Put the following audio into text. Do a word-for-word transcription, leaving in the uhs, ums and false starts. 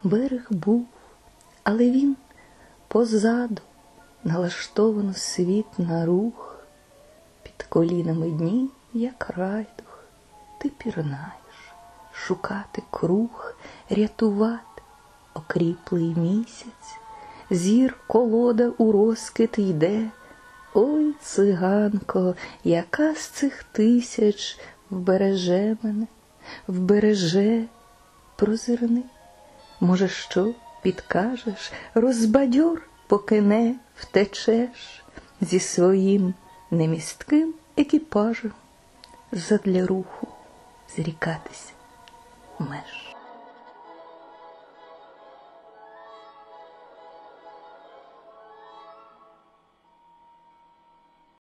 Берег був, але він позаду, налаштовано світ на рух. Під колінами дні, як райдух, ти пірнаєш, шукати круг, рятувати окріплий місяць. Зір колода у розкид йде. Ой, циганко, яка з цих тисяч вбереже мене, вбереже, прозирни. Може, що підкажеш, розбадьор, поки не втечеш зі своїм немістким екіпажем задля руху зрікатися меж.